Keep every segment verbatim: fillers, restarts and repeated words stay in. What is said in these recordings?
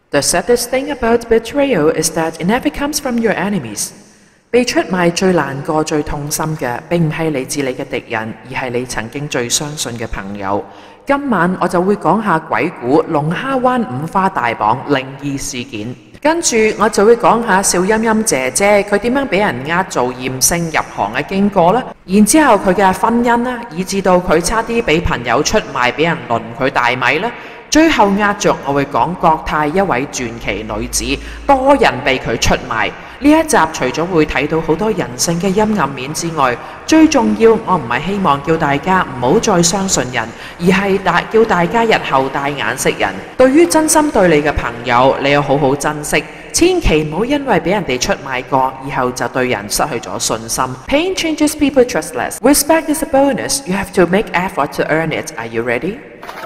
The saddest thing about betrayal is that it never comes from your enemies. 被出賣最難過、最痛心嘅，並唔係嚟自你嘅敵人，而係你曾經最相信嘅朋友。今晚我就會講下鬼故、龍蝦灣五花大綁靈異事件，跟住我就會講下邵音音姐姐佢點樣俾人呃做驗聲入行嘅經過啦，然之後佢嘅婚姻啦，以至到佢差啲俾朋友出賣，俾人輪佢大米啦。最後壓着我會講國泰一位傳奇女子，多人被佢出賣。呢一集除咗會睇到好多人性嘅陰暗面之外，最重要我唔係希望叫大家唔好再相信人，而係大叫大家日後帶眼識人。對於真心對你嘅朋友，你要好好珍惜，千祈唔好因為俾人哋出賣過，以後就對人失去咗信心。Pain changes people trust less. Respect is a bonus. You have to make effort to earn it. Are you ready?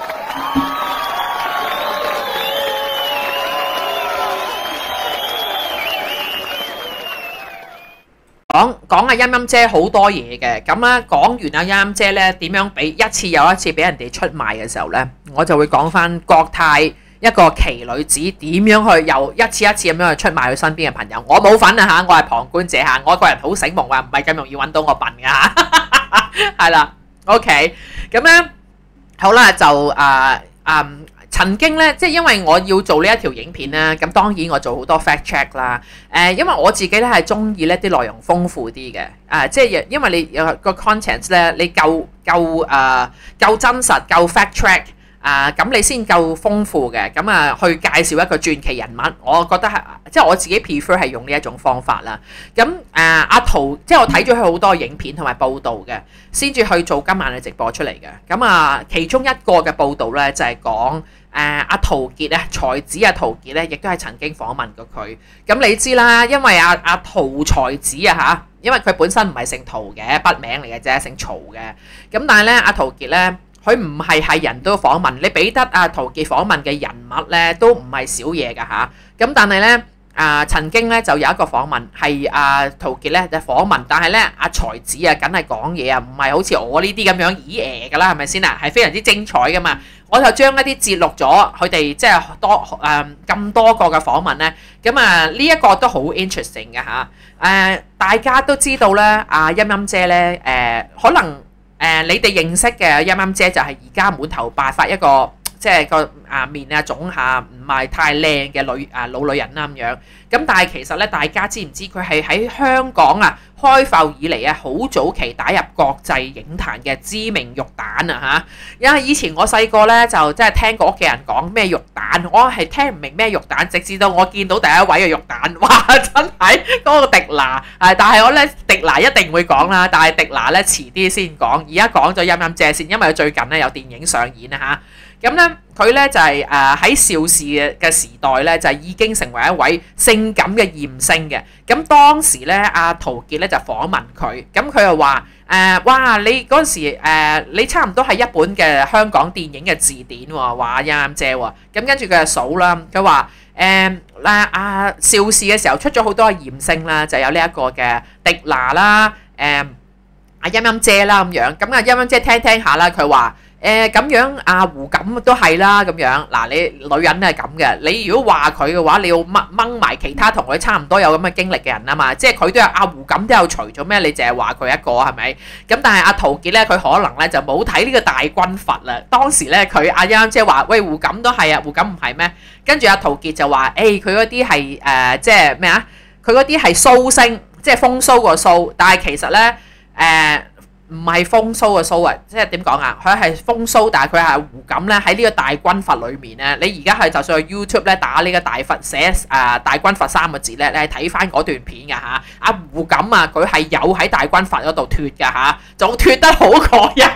講講阿陰陰姐好多嘢嘅，咁咧講完阿陰陰姐咧點樣俾一次又一次俾人哋出賣嘅時候咧，我就會講翻國泰一個奇女子點樣去又一次一次咁樣去出賣佢身邊嘅朋友。我冇份啊嚇，我係旁觀者嚇，我個人好醒目啊，唔係咁容易揾到我笨㗎嚇，係啦 ，OK， 咁咧好啦，就誒誒。嗯曾經咧，即係因為我要做呢一條影片咧，咁當然我做好多 fact check 啦。誒、呃，因為我自己咧係中意咧啲內容豐富啲嘅。誒、呃，即係因為你有個 content 咧，你夠夠誒、呃、夠真實，夠 fact check 啊、呃，咁你先夠豐富嘅。咁啊，去介紹一個傳奇人物，我覺得係即係我自己 prefer 係用呢一種方法啦。咁誒阿圖，即係我睇咗佢好多影片同埋報導嘅，先至去做今晚嘅直播出嚟嘅。咁啊，其中一個嘅報導咧就係、是、講。誒阿陶傑啊，才子阿陶傑咧，亦都係曾經訪問過佢。咁你知啦，因為阿阿陶才子啊嚇，因為佢本身唔係姓陶嘅，筆名嚟嘅啫，姓曹嘅。咁但係咧，阿陶傑咧，佢唔係係人都訪問，你俾得阿陶傑訪問嘅人物咧，都唔係少嘢㗎嚇。咁但係咧。啊、呃，曾經咧就有一個訪問係阿陶傑咧就訪問，但係咧阿才子啊，梗係講嘢啊，唔係好似我呢啲咁樣咦誒㗎啦，係咪先啊？係非常之精彩㗎嘛！我就將一啲節錄咗佢哋即係多誒咁、呃、多個嘅訪問咧，咁啊呢一個都好 interesting 嘅嚇。誒、呃、大家都知道咧，阿陰陰姐咧誒、呃、可能誒、呃、你哋認識嘅陰陰姐就係而家滿頭白髮一個。即係個啊面啊腫下唔係太靚嘅女啊老女人啦咁樣，咁但係其實咧，大家知唔知佢係喺香港啊開埠以嚟啊好早期打入國際影壇嘅知名玉蛋啊嚇！因為以前我細個咧就即係聽過屋企人講咩玉蛋，我係聽唔明咩玉蛋，直至到我見到第一位嘅玉蛋，哇！真係嗰個迪娜啊！但係我咧迪娜一定會講啦，但係迪娜咧遲啲先講，而家講咗陰陰姐先，因為佢最近咧有電影上演啊嚇。咁咧，佢咧就係誒喺邵氏嘅嘅時代咧，就已經成為一位性感嘅艷星嘅。咁當時咧，阿陶傑咧就訪問佢，咁佢又話誒，哇！你嗰陣時、呃、你差唔多係一本嘅香港電影嘅字典喎，話陰陰姐喎。咁跟住佢就數啦，佢話誒嗱阿邵氏嘅時候出咗好多艷星啦，就有呢一個嘅迪娜啦，誒阿陰陰姐啦咁樣。咁啊陰陰姐聽聽下啦，佢話。誒咁樣阿胡錦都係啦咁樣，嗱你女人係咁嘅，你如果話佢嘅話，你要掹掹埋其他同佢差唔多有咁嘅經歷嘅人啊嘛，即係佢都有阿胡錦都有除咗咩？你淨係話佢一個係咪？咁但係阿陶傑咧，佢可能咧就冇睇呢個大軍閥啦。當時咧佢阿啱即係話喂胡錦都係啊，胡錦唔係咩？跟住阿陶傑就話誒佢嗰啲係誒即係咩啊？佢嗰啲係蘇星，即係風騷個蘇，但係其實咧誒。呃唔係風騷嘅騷啊，即係點講啊？佢係風騷，但係佢係胡錦咧喺呢個大軍閥裏面咧。你而家係就算去 YouTube 咧打呢個大閥寫誒、呃、大軍閥三個字咧，你係睇翻嗰段片㗎嚇。阿胡錦啊，佢係有喺大軍閥嗰度脱㗎嚇，仲脱得好過癮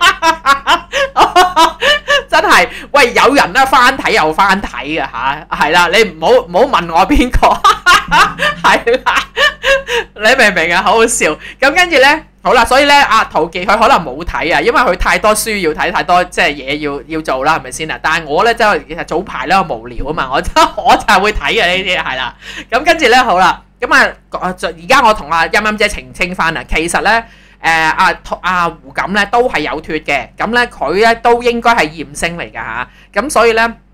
真係喂，有人咧翻睇又翻睇㗎嚇，係啦，你唔好唔好問我邊個，係啦，你明唔明啊？好好笑。咁跟住咧。好啦，所以咧，阿陶傑佢可能冇睇啊，因為佢太多書要睇，太多即係嘢要要做啦，係咪先啊？但係我咧真係早排咧無聊啊嘛，我我就係會睇嘅呢啲係啦。咁跟住咧，好啦，咁啊，而家我同阿陰陰姐澄清翻啊，其實咧，誒阿阿胡錦咧都係有脱嘅，咁咧佢咧都應該係艷星嚟㗎嚇，咁所以咧。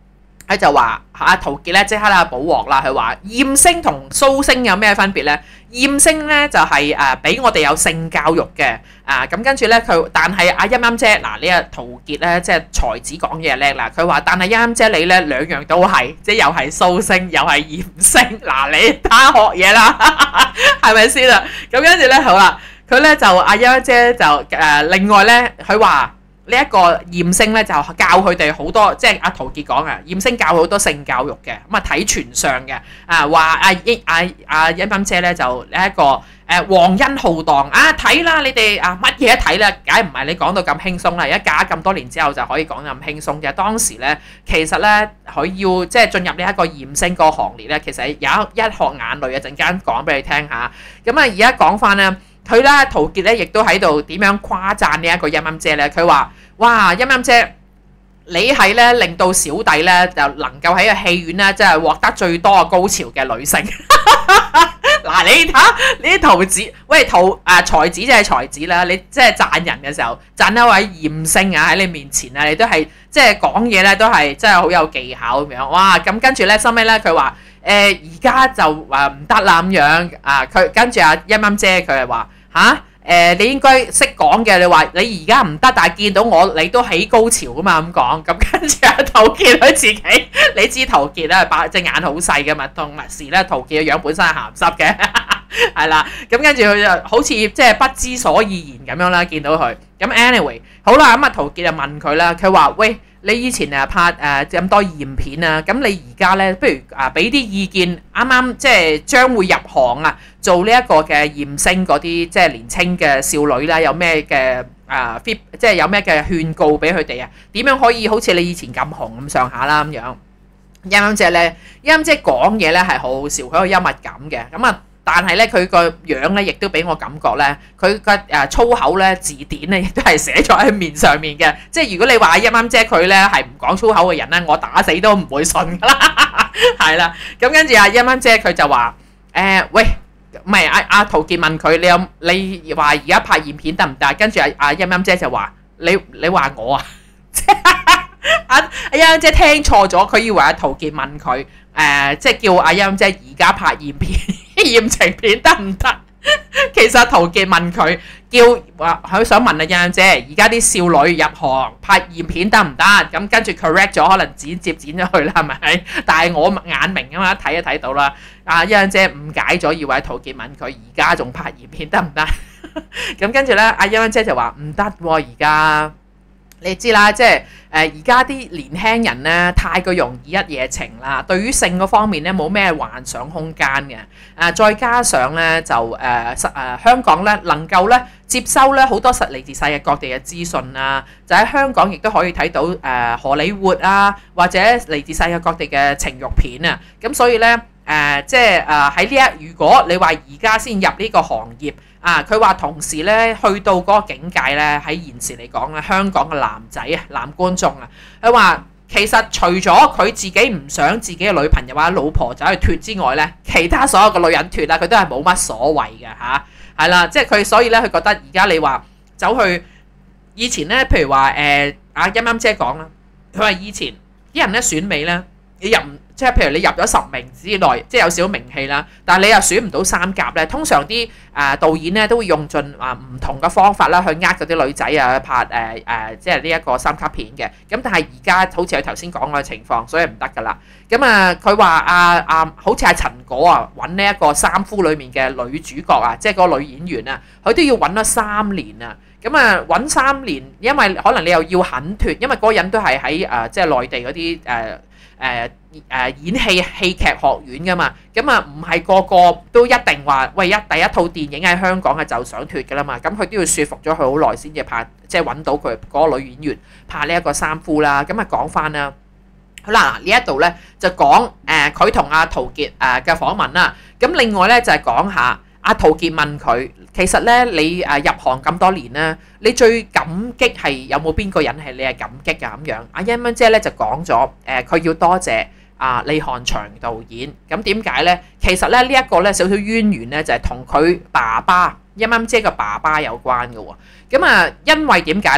佢就話阿陶傑咧即刻啦補鑊啦，佢話艷星同蘇星有咩分別咧？艷星咧就係誒俾我哋有性教育嘅啊，咁跟住咧佢，但係阿陰陰姐嗱呢個陶傑咧即係才子講嘢叻啦，佢話但係陰陰姐你咧兩樣都係，即係又係蘇星又係艷星，嗱你打學嘢啦，係咪先啊？咁跟住咧好啦，佢咧就阿陰陰姐就誒另外咧佢話。呢一個艷星咧就教佢哋好多，即係阿陶傑講啊，艷星教好多性教育嘅，咁啊睇全相嘅，啊話阿英阿阿陰陰姐咧就呢一個誒皇恩浩蕩啊睇啦，你哋啊乜嘢都睇啦，梗係唔係你講到咁輕鬆啦？而家嫁咁多年之後就可以講咁輕鬆嘅，當時咧其實咧佢要即係進入呢一個艷星個行列咧，其實有一一殼眼淚啊！陣間講俾你聽下，咁啊而家講翻咧。佢咧，陶傑咧，亦都喺度點樣誇讚呢一個陰陰姐咧？佢話：哇，陰陰姐，你係咧令到小弟咧就能夠喺個戲院咧，即係獲得最多嘅高潮嘅女性。嗱，你睇下呢啲陶子，喂陶誒、啊、才子即係才子啦，你即係讚人嘅時候，讚一位艷星啊喺你面前啊，你都係即係講嘢咧都係真係好有技巧咁樣。哇！咁跟住咧，收尾咧佢話。誒而家就話唔得啦咁樣啊！佢跟住阿陰陰姐佢係話吓，誒你應該識講嘅，你話你而家唔得，但係見到我你都起高潮啊嘛咁講。咁跟住阿陶傑佢自己，你知陶傑咧把隻眼好細嘅嘛，同埋時咧陶傑嘅樣本身係鹹濕嘅，係啦。咁跟住佢就好似即係不知所以然咁樣啦，見到佢。咁 anyway 好啦，咁啊陶傑就問佢啦，佢話喂。你以前誒拍誒咁多艷片啊，咁你而家咧，不如啊俾啲意見，啱啱即係將會入行啊，做呢一個嘅艷星嗰啲即係年青嘅少女啦，有咩嘅啊 fit，即係有咩嘅勸告俾佢哋啊？點樣可以好似你以前咁紅咁上下啦咁樣？陰陰姐咧，陰陰姐講嘢咧係好好笑，佢有幽默感嘅，咁啊。但係咧，佢個樣咧，亦都俾我感覺咧，佢個誒粗口咧字典咧，亦都係寫咗喺面上面嘅。即係如果你話陰陰姐佢咧係唔講粗口嘅人咧，我打死都唔會信㗎啦。係啦，咁跟住阿陰陰姐佢就話：誒、呃、喂，唔係阿阿陶傑問佢，你有你話而家拍艷片得唔得？跟住阿阿陰陰姐就話：你你話我啊？阿阿陰陰姐聽錯咗，佢以為阿陶傑問佢誒、呃，即係叫阿陰陰姐而家拍艷片。艷情片得唔得？其實陶傑問佢，叫話佢想問阿陰陰姐，而家啲少女入行拍艷片得唔得？咁跟住 correct 咗，可能剪接剪咗去啦，係咪？但係我眼明啊嘛，一睇就睇到啦。阿陰陰姐誤解咗，以為陶傑問佢而家仲拍艷片得唔得？咁跟住咧，阿陰陰姐就話唔得喎，而家。你知啦，即係誒而家啲年輕人咧，太過容易一夜情啦。對於性嗰方面咧，冇咩幻想空間嘅。誒、呃，再加上咧就誒實誒香港咧能夠咧接收咧好多實嚟自世界各地嘅資訊啊，就喺香港亦都可以睇到誒、呃、荷里活啊，或者嚟自世界各地嘅情慾片啊。咁所以咧誒、呃、即係誒喺呢一，如果你話而家先入呢個行業。啊！佢話同時咧，去到嗰個境界咧，喺現時嚟講咧，香港嘅男仔啊、男觀眾啊，佢話其實除咗佢自己唔想自己嘅女朋友或者老婆走去脱之外咧，其他所有嘅女人脱啦，佢都係冇乜所謂嘅嚇，係啦，即係佢所以咧，佢覺得而家你話走去以前咧，譬如話誒阿陰陰姐講啦，佢話以前啲人咧選美咧，你入唔即係譬如你入咗十名之內，即係有少少名氣啦，但係你又選唔到三甲咧。通常啲誒、呃、導演咧都會用盡啊唔同嘅方法啦，去呃嗰啲女仔啊拍誒誒、呃呃、即係呢一個三級片嘅。咁但係而家好似佢頭先講嘅情況，所以唔得㗎啦。咁啊，佢話啊啊，好似係陳果啊揾呢一個三夫裡面嘅女主角啊，即係嗰個女演員啊，佢都要揾咗三年啊。咁啊揾三年，因為可能你又要肯脱，因為嗰個人都係喺誒即係內地嗰啲誒。呃誒誒、呃呃、演戲戲劇學院㗎嘛，咁啊唔係個個都一定話喂一第一套電影喺香港嘅就想脱㗎啦嘛，咁佢都要說服咗佢好耐先至拍，即係揾到佢嗰個女演員拍呢一個三夫啦。咁啊講翻啦，好啦，呢一度咧就講誒佢同阿陶傑誒嘅訪問啦。咁另外咧就係講下。阿陶傑問佢，其實咧你誒入行咁多年咧，你最感激係有冇邊個人係你係感激㗎咁樣？阿陰陰姐咧就講咗，誒佢要多謝阿李翰祥導演。咁點解咧？其實咧呢一個咧少少淵源咧就係同佢爸爸陰陰姐嘅爸爸有關嘅喎。咁啊，因為點解咧？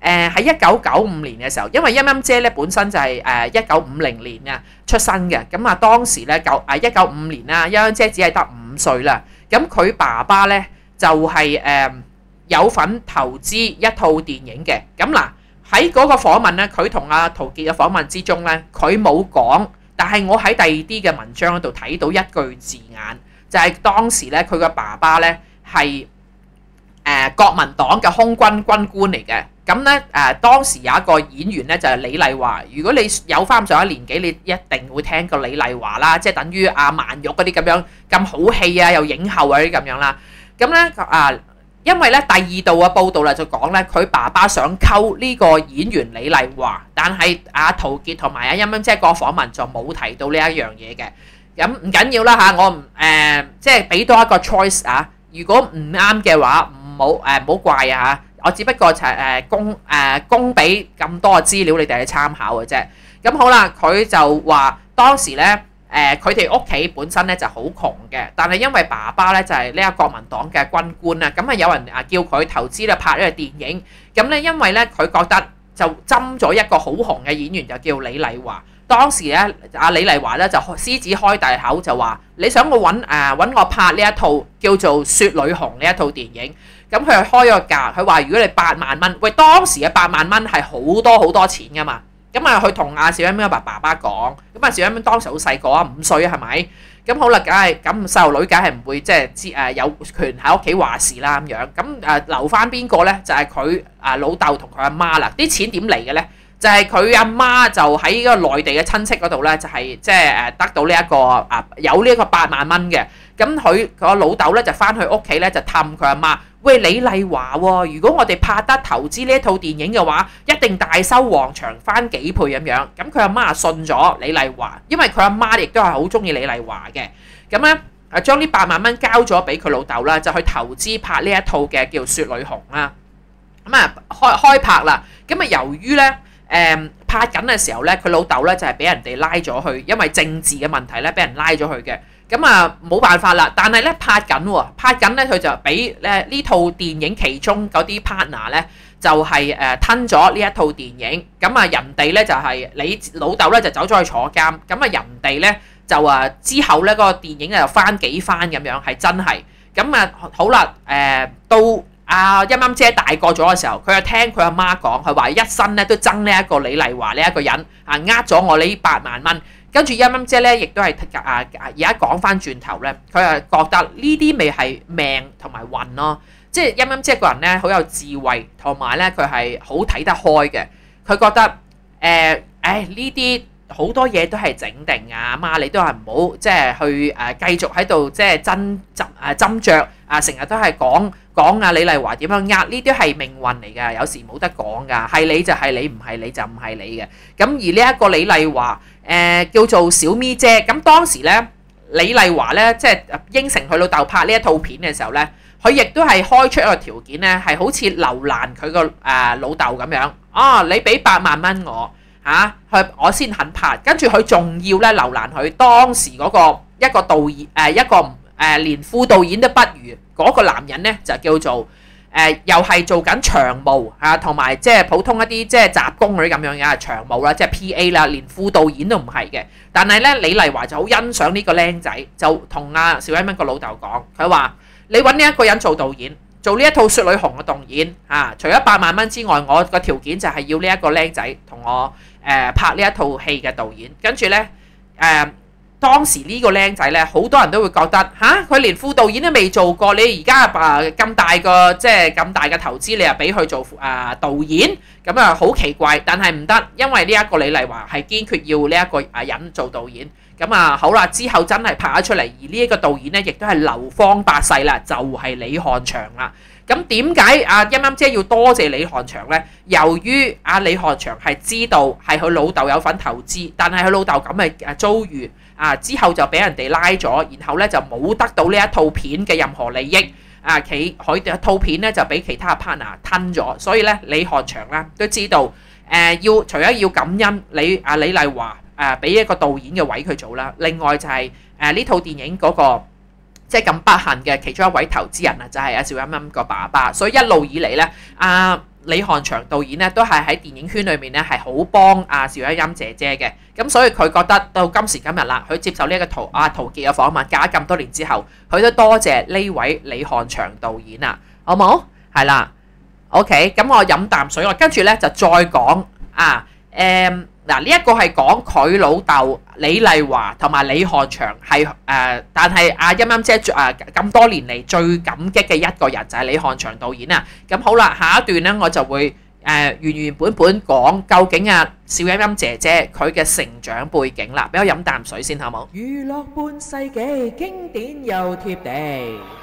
誒喺一九九五年嘅時候，因為陰陰姐咧本身就係誒一九五零年啊出生嘅，咁啊當時咧九誒一九五年啦，陰陰姐只係得五歲啦，咁佢爸爸咧就係、是、誒、呃、有份投資一套電影嘅，咁嗱喺嗰個訪問咧，佢同阿陶傑嘅訪問之中咧，佢冇講，但係我喺第二啲嘅文章嗰度睇到一句字眼，就係、是、當時咧佢嘅爸爸咧係誒國民黨嘅空軍軍官嚟嘅。咁咧誒，當時有一個演員咧就係李麗華。如果你有翻上一年紀，你一定會聽過李麗華啦，即係等於阿曼玉嗰啲咁樣咁好戲啊，又影后啊啲咁樣啦。咁咧啊，因為咧第二度嘅報道啦，就講咧佢爸爸想溝呢個演員李麗華，但係阿陶傑同埋阿陰陰姐個訪問就冇提到呢一樣嘢嘅。咁唔緊要啦嚇，我唔誒即係俾多一個 choice 啊。如果唔啱嘅話，唔好誒唔好怪啊嚇。我只不過就係誒供誒供俾咁多嘅資料你哋去參考嘅啫。咁好啦，佢就話當時咧誒佢哋屋企本身咧就好窮嘅，但係因為爸爸咧就係呢個國民黨嘅軍官啊，咁啊有人啊叫佢投資咧拍呢個電影。咁咧因為咧佢覺得就針咗一個好紅嘅演員就叫李麗華。當時咧阿李麗華咧就獅子開大口就話：你想我揾誒揾我拍呢一套叫做《雪女紅》呢一套電影？咁佢又開咗個價，佢話如果你八萬蚊，喂當時嘅八萬蚊係好多好多錢噶嘛。咁啊，佢同阿邵音英爸爸爸講，咁啊邵音英當時好細個啊，五歲啊，係咪？咁好啦，梗係咁細路女梗係唔會即係知誒有權喺屋企話事啦咁樣。咁誒留翻邊個咧？就係佢啊老豆同佢阿媽啦。啲錢點嚟嘅咧？就係佢阿媽就喺個內地嘅親戚嗰度咧，就係即係誒得到呢一個啊有呢一個八萬蚊嘅。咁佢個老豆咧就翻去屋企咧就氹佢阿媽。喂，李麗華喎，如果我哋拍得投資呢一套電影嘅話，一定大收旺場，翻幾倍咁樣。咁佢阿媽信咗李麗華，因為佢阿媽亦都係好中意李麗華嘅。咁咧啊，將呢八萬蚊交咗俾佢老豆啦，就去投資拍呢一套嘅叫《雪女紅》啦。咁啊開開拍啦。咁啊由於咧誒、嗯、拍緊嘅時候咧，佢老豆咧就係俾人哋拉咗去，因為政治嘅問題咧，俾人拉咗去嘅。咁啊冇辦法啦，但係咧拍緊喎，拍緊咧佢就俾咧呢套電影其中嗰啲 partner 咧就係誒吞咗呢一套電影，咁啊人哋咧就係你老豆咧就走咗去坐監，咁啊人哋咧就啊之後咧嗰個電影咧就翻幾番咁樣，係真係，咁啊好啦誒到阿陰陰姐大個咗嘅時候，佢就聽佢阿媽講，佢話一生咧都憎呢一個李麗華呢一個人啊，呃咗我呢八萬蚊。跟住陰陰姐咧，亦都係啊而家講翻轉頭咧，佢係覺得呢啲咪係命同埋運咯。即係陰陰姐個人咧好有智慧，同埋咧佢係好睇得開嘅。佢覺得誒誒呢啲好多嘢都係整定啊，媽你都係唔好即係去誒、呃、繼續喺度即係斟斟誒斟酌啊，成日都係講講啊李麗華點樣呃，呢啲係命運嚟㗎，有時冇得講㗎，係你就係你，唔係你就唔係你嘅。咁而呢一個李麗華。誒、呃、叫做小咪姐，咁當時咧，李麗華咧即係應承佢老豆拍呢一套片嘅時候咧，佢亦都係開出一個條件咧，係好似留難佢個誒老豆咁樣。啊，你俾八萬蚊我嚇，佢、啊、我先肯拍。跟住佢仲要咧留難佢當時嗰個一個導演誒、呃、一個誒、呃、連副導演都不如嗰、那個男人咧，就叫做。誒、呃、又係做緊長務嚇，同埋即係普通一啲即係雜工嗰啲咁樣嘅長務啦，即係 P A 啦，連副導演都唔係嘅。但係咧，李麗華就好欣賞呢個僆仔，就同阿邵威蚊個老豆講，佢話：你揾呢一個人做導演，做呢一套《雪女紅》嘅導演嚇、啊，除咗八萬蚊之外，我個條件就係要呢一個僆仔同我誒、呃、拍呢一套戲嘅導演。跟住咧誒。呃當時呢個僆仔咧，好多人都會覺得吓，佢連副導演都未做過，你而家啊咁大個即係咁大嘅投資，你又俾佢做啊導演，咁啊好奇怪。但係唔得，因為呢一個李麗華係堅決要呢一個啊人做導演。咁啊好啦，之後真係拍咗出嚟，而呢一個導演咧，亦都係流芳百世啦，就係李翰祥啦。咁點解阿陰陰姐要多謝李翰祥咧？由於阿李翰祥係知道係佢老豆有份投資，但係佢老豆咁嘅遭遇。啊！之後就俾人哋拉咗，然後咧就冇得到呢一套片嘅任何利益。啊，佢佢套片咧就俾其他 partner 吞咗，所以咧李翰祥啦都知道，誒、呃、要除咗要感恩李啊李麗華誒俾一個導演嘅位佢做啦，另外就係誒呢套電影嗰、那個即係咁不幸嘅其中一位投資人啊，就係阿邵音音個爸爸。所以一路以嚟咧，阿李翰祥導演咧都係喺電影圈裏面咧係好幫阿邵音音姐姐嘅，咁所以佢覺得到今時今日啦，佢接受呢一個陶阿陶傑嘅訪問，隔咗咁多年之後，佢都多謝呢位李翰祥導演啊，好冇？係啦 ，OK，咁我飲啖水，我跟住咧就再講啊，誒。嗱，呢一個係講佢老豆李麗華同埋李翰祥係誒，但係阿音音姐誒咁多年嚟最感激嘅一個人就係李翰祥導演啊。咁好啦，下一段咧我就會誒原原本本講究竟啊邵音音姐姐佢嘅成長背景啦。俾我飲啖水先好冇？娛樂半世紀，經典又貼地。